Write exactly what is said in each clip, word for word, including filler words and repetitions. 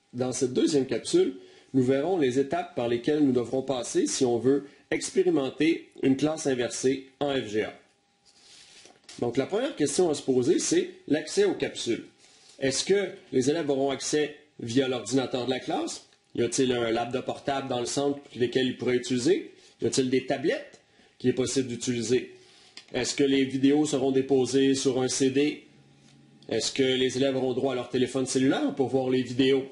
dans cette deuxième capsule, nous verrons les étapes par lesquelles nous devrons passer si on veut expérimenter une classe inversée en F G A. Donc la première question à se poser, c'est l'accès aux capsules. Est-ce que les élèves auront accès via l'ordinateur de la classe? Y a-t-il un laptop portable dans le centre lesquels ils pourraient utiliser? Y a-t-il des tablettes qu'il est possible d'utiliser? Est-ce que les vidéos seront déposées sur un C D? Est-ce que les élèves auront droit à leur téléphone cellulaire pour voir les vidéos?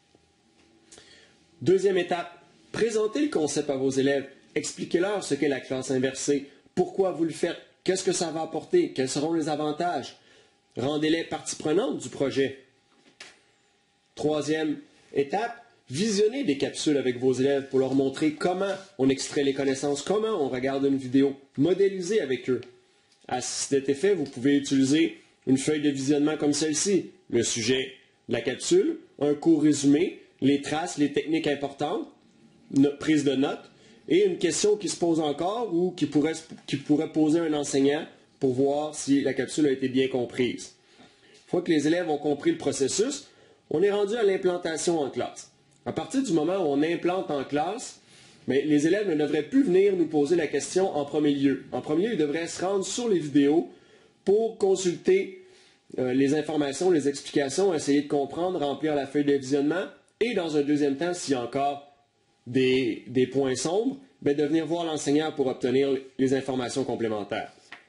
Deuxième étape, présentez le concept à vos élèves. Expliquez-leur ce qu'est la classe inversée. Pourquoi vous le faites? Qu'est-ce que ça va apporter? Quels seront les avantages? Rendez-les partie prenante du projet. Troisième étape, visionnez des capsules avec vos élèves pour leur montrer comment on extrait les connaissances, comment on regarde une vidéo. Modélisez avec eux. À cet effet, vous pouvez utiliser une feuille de visionnement comme celle-ci, le sujet de la capsule, un court résumé, les traces, les techniques importantes, une prise de notes, et une question qui se pose encore ou qui pourrait, qui pourrait poser un enseignant pour voir si la capsule a été bien comprise. Une fois que les élèves ont compris le processus, on est rendu à l'implantation en classe. À partir du moment où on implante en classe, mais les élèves ne devraient plus venir nous poser la question en premier lieu. En premier lieu, ils devraient se rendre sur les vidéos pour consulter euh, les informations, les explications, essayer de comprendre, remplir la feuille de visionnement, et dans un deuxième temps, s'il y a encore des, des points sombres, bien, de venir voir l'enseignant pour obtenir les informations complémentaires.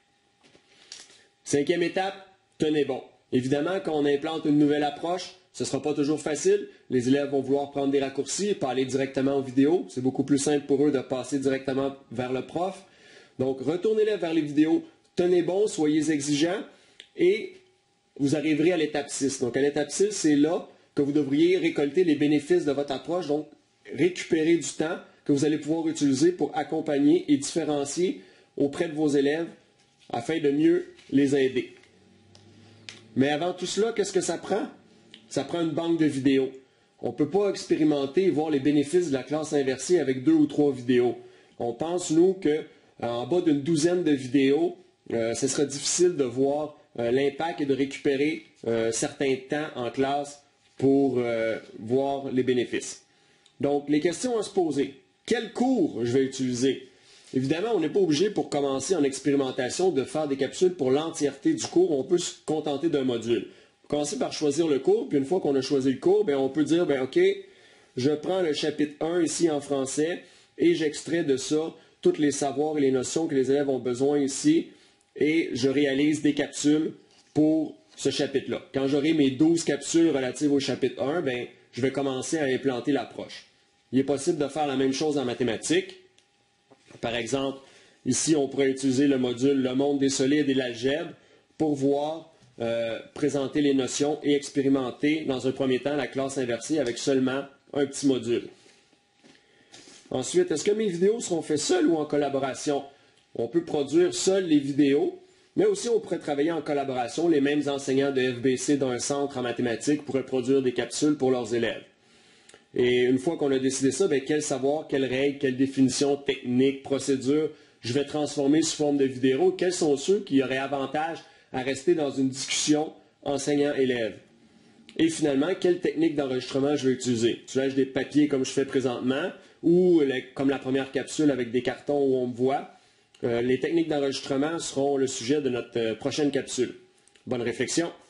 Cinquième étape, tenez bon. Évidemment, quand on implante une nouvelle approche, ce ne sera pas toujours facile. Les élèves vont vouloir prendre des raccourcis et pas aller directement aux vidéos. C'est beaucoup plus simple pour eux de passer directement vers le prof. Donc, retournez-les vers les vidéos. Tenez bon, soyez exigeants et vous arriverez à l'étape six. Donc, à l'étape six, c'est là que vous devriez récolter les bénéfices de votre approche, donc récupérer du temps que vous allez pouvoir utiliser pour accompagner et différencier auprès de vos élèves afin de mieux les aider. Mais avant tout cela, qu'est-ce que ça prend? Ça prend une banque de vidéos. On ne peut pas expérimenter et voir les bénéfices de la classe inversée avec deux ou trois vidéos. On pense, nous, qu'en bas d'une douzaine de vidéos, euh, ce sera difficile de voir euh, l'impact et de récupérer euh, certains temps en classe pour euh, voir les bénéfices. Donc, les questions à se poser. Quel cours je vais utiliser? Évidemment, on n'est pas obligé pour commencer en expérimentation de faire des capsules pour l'entièreté du cours. On peut se contenter d'un module. Commencer par choisir le cours, puis une fois qu'on a choisi le cours, bien, on peut dire, bien, OK, je prends le chapitre un ici en français et j'extrais de ça tous les savoirs et les notions que les élèves ont besoin ici et je réalise des capsules pour ce chapitre-là. Quand j'aurai mes douze capsules relatives au chapitre un, bien, je vais commencer à implanter l'approche. Il est possible de faire la même chose en mathématiques. Par exemple, ici, on pourrait utiliser le module Le monde des solides et l'algèbre pour voir Euh, présenter les notions et expérimenter dans un premier temps la classe inversée avec seulement un petit module. Ensuite, est-ce que mes vidéos seront faites seules ou en collaboration? On peut produire seuls les vidéos, mais aussi on pourrait travailler en collaboration. Les mêmes enseignants de F B C d'un centre en mathématiques pourraient produire des capsules pour leurs élèves. Et une fois qu'on a décidé ça, bien, quel savoir, quelles règles, quelles définitions, techniques, procédures je vais transformer sous forme de vidéo? Quels sont ceux qui auraient avantage à rester dans une discussion enseignant-élève. Et finalement, quelle technique d'enregistrement je vais utiliser? Utilise des papiers comme je fais présentement ou les, comme la première capsule avec des cartons où on me voit. Euh, les techniques d'enregistrement seront le sujet de notre euh, prochaine capsule. Bonne réflexion!